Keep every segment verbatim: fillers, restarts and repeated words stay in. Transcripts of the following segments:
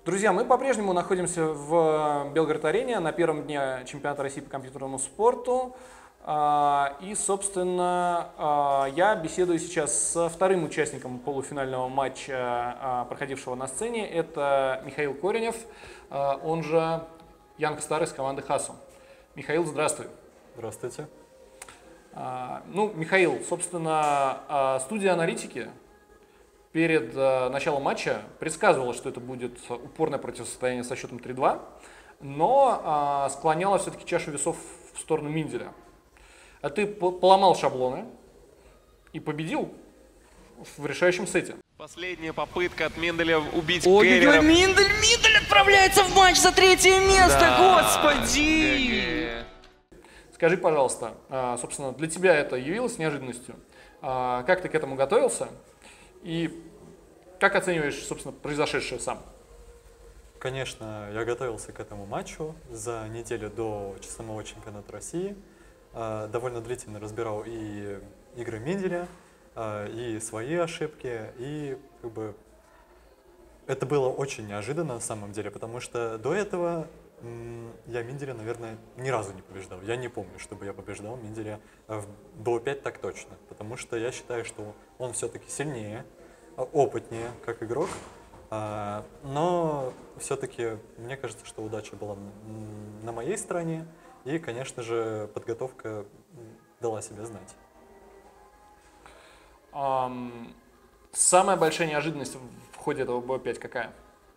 Друзья, мы по-прежнему находимся в Белгород-арене на первом дне чемпионата России по компьютерному спорту. И, собственно, я беседую сейчас со вторым участником полуфинального матча, проходившего на сцене. Это Михаил Коренев, он же Янг Стар из команды Хасу. Михаил, здравствуй. Здравствуйте. Ну, Михаил, собственно, студия аналитики перед э, началом матча предсказывала, что это будет упорное противостояние со счетом три-два, но э, склоняла все-таки чашу весов в сторону Минделя. А ты поломал шаблоны и победил в решающем сете. Последняя попытка от Минделя убить Ой-ой-ой, Миндель, Миндель отправляется в матч за третье место, Да, господи! Скажи, пожалуйста, э, собственно, для тебя это явилось неожиданностью? Э, как ты к этому готовился? И как оцениваешь, собственно, произошедшее сам? Конечно, я готовился к этому матчу за неделю до самого чемпионата России. Довольно длительно разбирал и игры Минделя, и свои ошибки. И как бы это было очень неожиданно на самом деле, потому что до этого я Минделя, наверное, ни разу не побеждал. Я не помню, чтобы я побеждал Минделя в би о пять так точно, потому что я считаю, что он все-таки сильнее, опытнее как игрок, но все-таки мне кажется, что удача была на моей стороне, и, конечно же, подготовка дала себя знать. Um, самая большая неожиданность в ходе этого би о пять какая?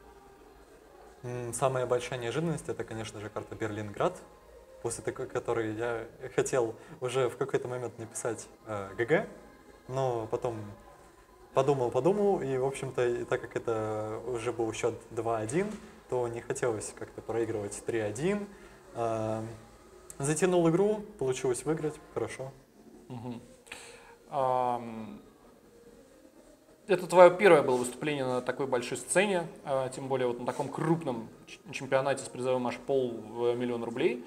Самая большая неожиданность — это, конечно же, карта Берлинград, после такой, которой я хотел уже в какой-то момент написать э, ГГ, но потом подумал-подумал, и, в общем-то, так как это уже был счет два-один, то не хотелось как-то проигрывать три-один. Э, затянул игру, получилось выиграть, хорошо. Угу. Um... Это твое первое было выступление на такой большой сцене, тем более вот на таком крупном чемпионате с призовым аж полмиллиона рублей.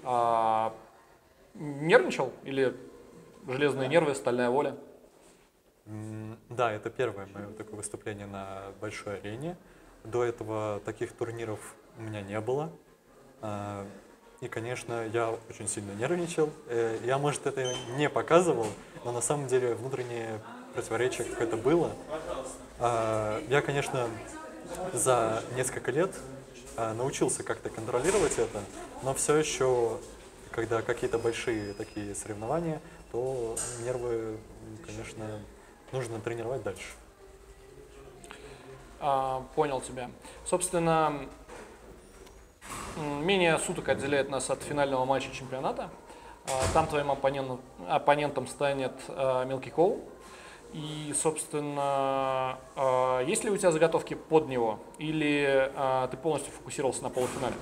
Нервничал или железные нервы, стальная воля? Да, это первое мое такое выступление на большой арене. До этого таких турниров у меня не было. И, конечно, я очень сильно нервничал. Я, может, это не показывал, но на самом деле внутреннее противоречие какое-то было. Я, конечно, за несколько лет научился как-то контролировать это, но все еще, когда какие-то большие такие соревнования, то нервы, конечно, нужно тренировать дальше. А, понял тебя. Собственно, менее суток отделяет нас от финального матча чемпионата. Там твоим оппонентом, оппонентом станет Милки Коу. И, собственно, есть ли у тебя заготовки под него, или ты полностью фокусировался на полуфинале?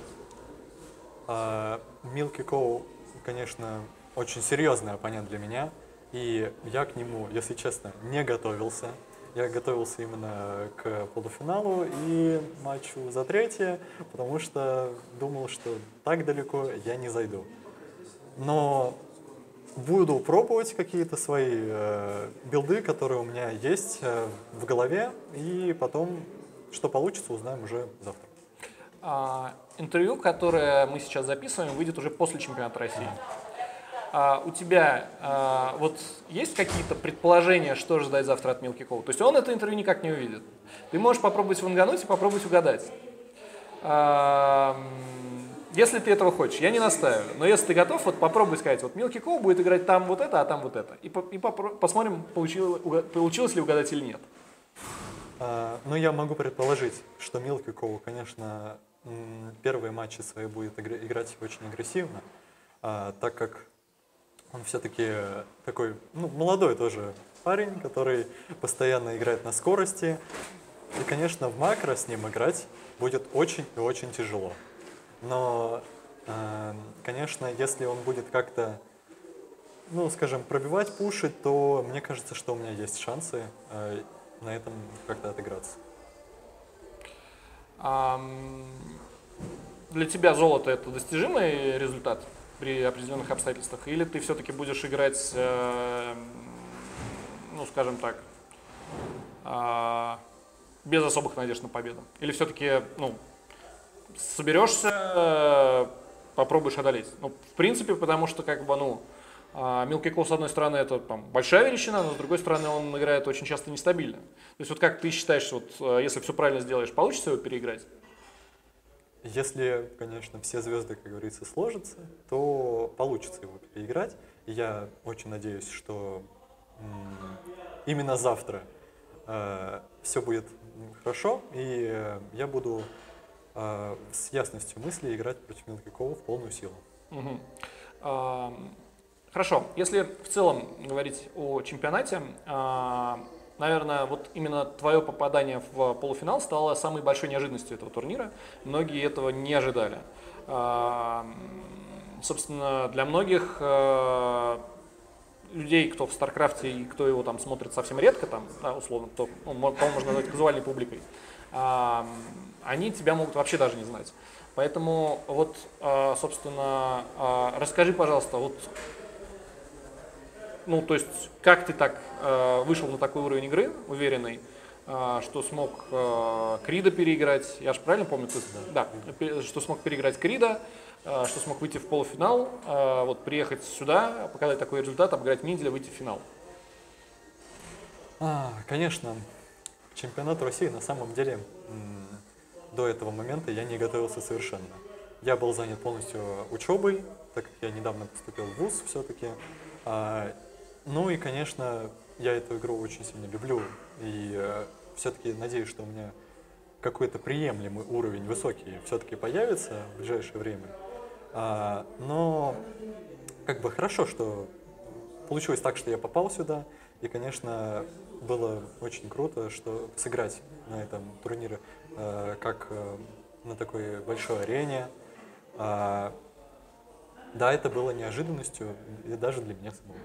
Милки Коу, конечно, очень серьезный оппонент для меня, и я к нему, если честно, не готовился. Я готовился именно к полуфиналу и матчу за третье, потому что думал, что так далеко я не зайду. Но буду пробовать какие-то свои э, билды, которые у меня есть э, в голове, и потом, что получится, узнаем уже завтра. А, интервью, которое мы сейчас записываем, выйдет уже после чемпионата России. А, у тебя а, вот есть какие-то предположения, что ждать завтра от Милки Коу? То есть он это интервью никак не увидит. Ты можешь попробовать вангануть и попробовать угадать. А, Если ты этого хочешь, я не настаиваю, но если ты готов, вот попробуй сказать, вот Милки Коу будет играть там вот это, а там вот это. И, по, и попро- посмотрим, получилось, получилось ли угадать или нет. А, ну, я могу предположить, что Милки Коу, конечно, первые матчи свои будет играть очень агрессивно, а, так как он все-таки такой, ну, молодой тоже парень, который постоянно играет на скорости. И, конечно, в макро с ним играть будет очень и очень тяжело. Но, э, конечно, если он будет как-то, ну, скажем, пробивать, пушить, то мне кажется, что у меня есть шансы э, на этом как-то отыграться. А, для тебя золото — это достижимый результат при определенных обстоятельствах? Или ты все-таки будешь играть, э, ну, скажем так, э, без особых надежд на победу? Или все-таки, ну, соберешься, попробуешь одолеть? Ну, в принципе, потому что, как бы, ну, Милки Коу, с одной стороны, это там, большая величина, но с другой стороны, он играет очень часто нестабильно. То есть, вот как ты считаешь, вот, если все правильно сделаешь, получится его переиграть? Если, конечно, все звезды, как говорится, сложатся, то получится его переиграть. И я очень надеюсь, что м, именно завтра э, все будет хорошо, и э, я буду э, с ясностью мысли играть против Милки Коу в полную силу. Угу. А, хорошо. Если в целом говорить о чемпионате, а, наверное, вот именно твое попадание в полуфинал стало самой большой неожиданностью этого турнира. Многие этого не ожидали. А, собственно, для многих а, людей, кто в Старкрафте и кто его там смотрит совсем редко, там, да, условно, кто, ну, кого можно назвать казуальной публикой, а, они тебя могут вообще даже не знать. Поэтому вот, а, собственно, а, расскажи, пожалуйста, вот, ну, то есть, как ты так э, вышел на такой уровень игры, уверенный, э, что смог э, Крида переиграть, я же правильно помню, ты, да, да, что смог переиграть Крида, э, что смог выйти в полуфинал, э, вот приехать сюда, показать такой результат, обыграть Менделя, выйти в финал. А, конечно, чемпионат России на самом деле до этого момента я не готовился совершенно. Я был занят полностью учебой, так как я недавно поступил в вуз все-таки. А, ну и, конечно, я эту игру очень сильно люблю, и э, все-таки надеюсь, что у меня какой-то приемлемый уровень высокий все-таки появится в ближайшее время. А, но как бы хорошо, что получилось так, что я попал сюда, и, конечно, было очень круто, что сыграть на этом турнире э, как э, на такой большой арене. А, да, это было неожиданностью, и даже для меня самого.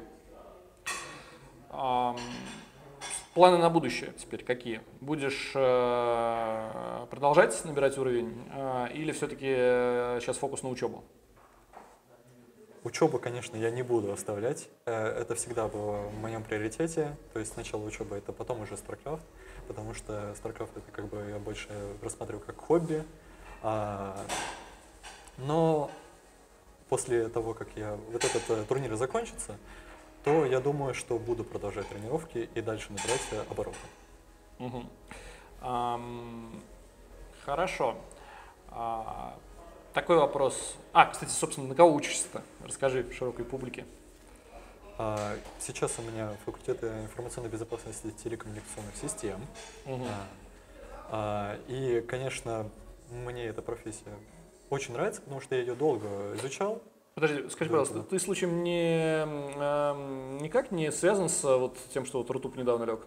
А, планы на будущее теперь какие? Будешь э, продолжать набирать уровень э, или все-таки э, сейчас фокус на учебу? Учебу, конечно, я не буду оставлять. Это всегда было в моем приоритете. То есть сначала учеба, это потом уже StarCraft, потому что StarCraft это как бы я больше рассматриваю как хобби. Но после того, как я вот этот турнир закончится, то я думаю, что буду продолжать тренировки и дальше набирать обороты. Угу. Um, хорошо. Uh, такой вопрос. А, кстати, собственно, на кого учишься-то? Расскажи широкой публике. Uh, сейчас у меня факультет информационной безопасности телекоммуникационных систем. Угу. Uh, uh, и, конечно, мне эта профессия очень нравится, потому что я ее долго изучал. Подожди, скажи, пожалуйста, ты случаем не, э, никак не связан с вот тем, что вот Рутуб недавно лег?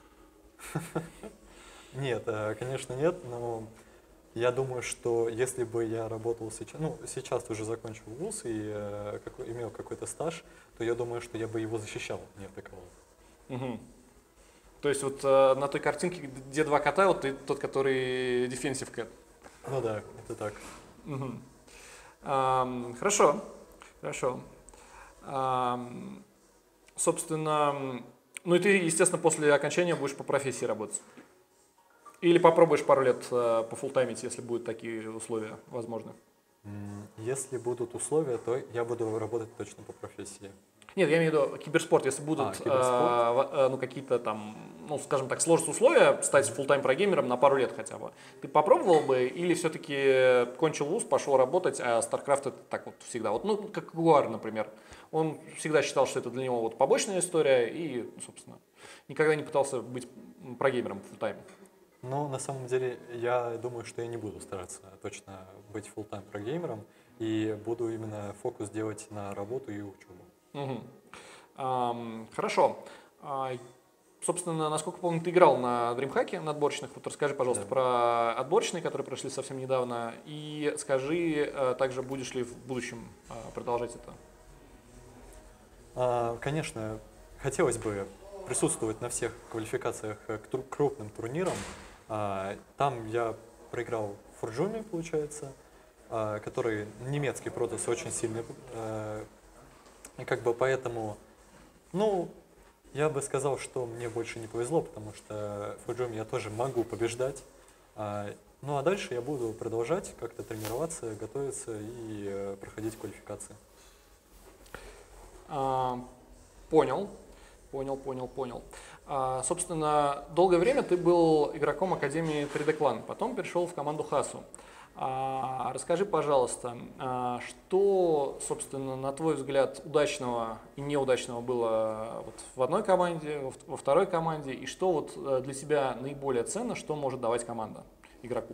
Нет, конечно нет, но я думаю, что если бы я работал сейчас, ну, сейчас уже закончил вуз и э, какой, имел какой-то стаж, то я думаю, что я бы его защищал, нет такого. Угу. То есть вот э, на той картинке, где два кота, вот ты тот, который defensive cat. Ну да, это так. Угу. А, хорошо. Хорошо. А, собственно, ну и ты, естественно, после окончания будешь по профессии работать. Или попробуешь пару лет а, пофултаймить, если будут такие условия возможны. Если будут условия, то я буду работать точно по профессии. Нет, я имею в виду киберспорт, если будут а, киберспорт? а, а, ну, какие-то там, ну, скажем так, сложатся условия стать фултайм прогеймером на пару лет хотя бы. Ты попробовал бы или все-таки кончил вуз, пошел работать, а StarCraft это так вот всегда? Вот, ну, как Гуар, например. Он всегда считал, что это для него вот побочная история и, собственно, никогда не пытался быть прогеймером фултайм. Ну, на самом деле, я думаю, что я не буду стараться точно быть фултайм прогеймером и буду именно фокус делать на работу и учебу. Угу. Um, хорошо. Uh, собственно, насколько помню, ты играл на DreamHack, на отборочных. Вот расскажи, пожалуйста, да. про отборочные, которые прошли совсем недавно. И скажи uh, также, будешь ли в будущем uh, продолжать это? Uh, конечно, хотелось бы присутствовать на всех квалификациях к крупным турнирам. Uh, там я проиграл в Фурджуме, получается, uh, который немецкий протас очень сильный. Uh, И как бы поэтому, ну, Я бы сказал, что мне больше не повезло, потому что в Фуджоуме я тоже могу побеждать. А, ну а дальше я буду продолжать как-то тренироваться, готовиться и э, проходить квалификации. А, понял, понял, понял, понял. А, собственно, долгое время ты был игроком Академии три дэ Clan, потом перешел в команду Хасу. А, расскажи, пожалуйста, а, что, собственно, на твой взгляд, удачного и неудачного было вот в одной команде, во, во второй команде, и что вот для тебя наиболее ценно, что может давать команда игроку?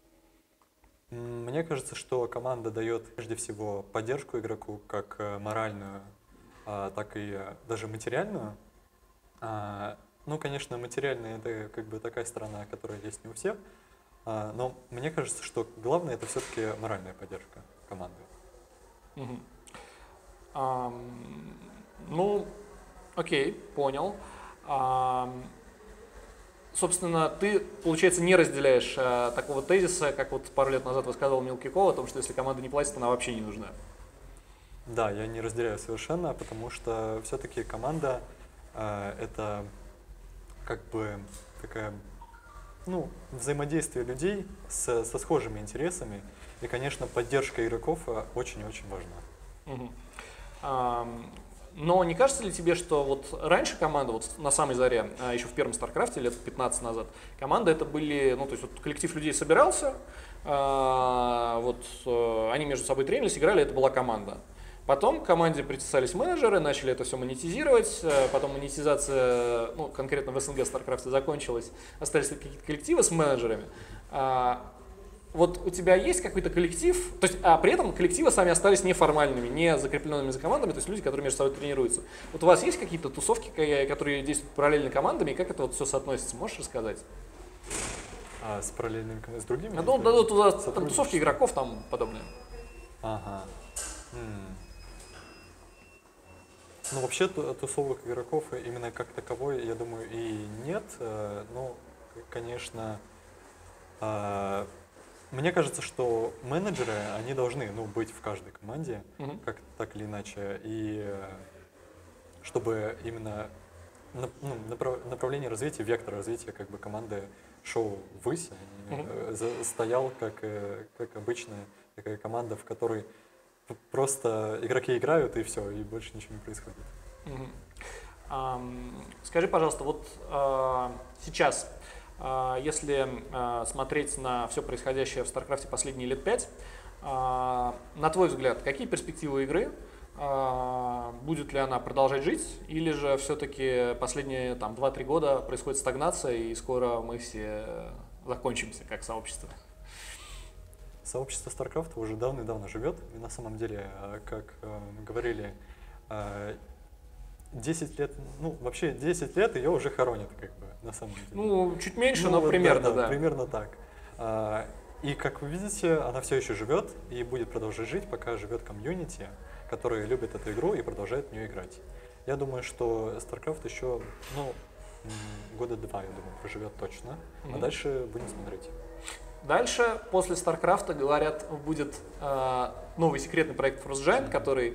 Мне кажется, что команда дает прежде всего поддержку игроку, как э, моральную, а, так и э, даже материальную. А, ну, конечно, материальная — это как бы такая сторона, которая есть не у всех. А, но мне кажется, что главное — это все-таки моральная поддержка команды. Угу. А, ну, окей, понял. А, собственно, ты, получается, не разделяешь а, такого тезиса, как вот пару лет назад высказывал Милки Кол, о том, что если команда не платит, она вообще не нужна. Да, я не разделяю совершенно, потому что все-таки команда э, — это как бы такая, ну, взаимодействие людей с, со схожими интересами, и, конечно, поддержка игроков очень-очень важна. Угу. А, но не кажется ли тебе, что вот раньше команда, вот на самой заре, еще в первом Старкрафте, лет пятнадцать назад, команда это были, ну, то есть вот коллектив людей собирался, а, вот они между собой тренились, играли, это была команда. Потом к команде притесались менеджеры, начали это все монетизировать, потом монетизация, ну, конкретно в СНГ StarCraft закончилась, остались какие-то коллективы с менеджерами. А, вот у тебя есть какой-то коллектив, то есть, а при этом коллективы сами остались неформальными, не закрепленными за командами, то есть люди, которые между собой тренируются. Вот у вас есть какие-то тусовки, которые действуют параллельно командами, и как это вот все соотносится, можешь рассказать? А с параллельными, с другими? А, ну, да, вот у вас там тусовки игроков там подобные. Ага. М. Ну, вообще тусовок игроков именно как таковой, я думаю, и нет. Ну, конечно, мне кажется, что менеджеры, они должны, ну, быть в каждой команде, uh-huh. как так или иначе, и чтобы именно ну, направление развития, вектор развития как бы команды шел ввысь, uh-huh. стоял как, как обычная такая команда, в которой просто игроки играют, и все, и больше ничего не происходит. Угу. А, скажи, пожалуйста, вот а, сейчас, а, если а, смотреть на все происходящее в StarCraft последние лет пять, а, на твой взгляд, какие перспективы игры? А, будет ли она продолжать жить? Или же все-таки последние там, два-три года происходит стагнация, и скоро мы все закончимся как сообщество? Сообщество StarCraft уже давно-давно живет, и на самом деле, как э, мы говорили, э, десять лет, ну вообще десять лет ее уже хоронят, как бы, на самом деле. Ну, чуть меньше, ну, но вот, примерно, да, да, да. Примерно так. А, и как вы видите, она все еще живет и будет продолжать жить, пока живет комьюнити, который любит эту игру и продолжает в нее играть. Я думаю, что StarCraft еще, ну, года два, я думаю, проживет точно, mm-hmm. а дальше будем смотреть. Дальше, после StarCraft, говорят, будет э, новый секретный проект Frost Giant, который...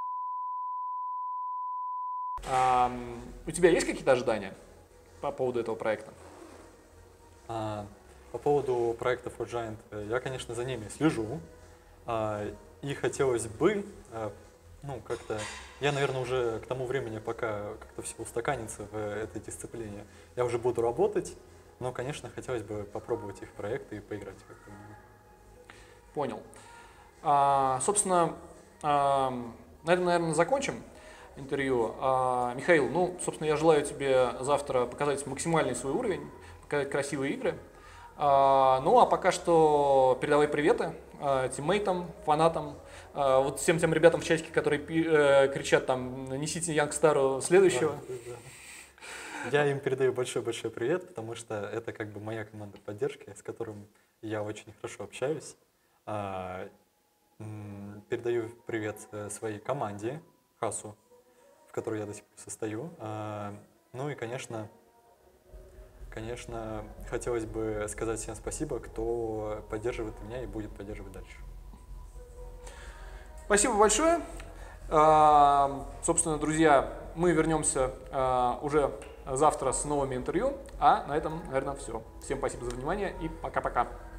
Э, у тебя есть какие-то ожидания по поводу этого проекта? А, по поводу проекта Frost Giant, я, конечно, за ними слежу. А, и хотелось бы, а, ну, как-то... Я, наверное, уже к тому времени, пока как-то все устаканится в этой дисциплине, я уже буду работать. Но, конечно, хотелось бы попробовать их проекты и поиграть как-то. Понял. А, собственно, а, наверное, закончим интервью. А, Михаил, ну, собственно, я желаю тебе завтра показать максимальный свой уровень, показать красивые игры. А, ну, а пока что передавай приветы а, тиммейтам, фанатам, а, вот всем тем ребятам в чатике, которые пи- э, кричат там «несите Янгстару следующего». Да, да, да. Я им передаю большой-большой привет, потому что это как бы моя команда поддержки, с которым я очень хорошо общаюсь. А, м, передаю привет своей команде, Хасу, в которой я до сих пор состою. А, ну и, конечно, конечно, хотелось бы сказать всем спасибо, кто поддерживает меня и будет поддерживать дальше. Спасибо большое. А, собственно, друзья, мы вернемся э, уже завтра с новыми интервью. А на этом, наверное, все. Всем спасибо за внимание и пока-пока.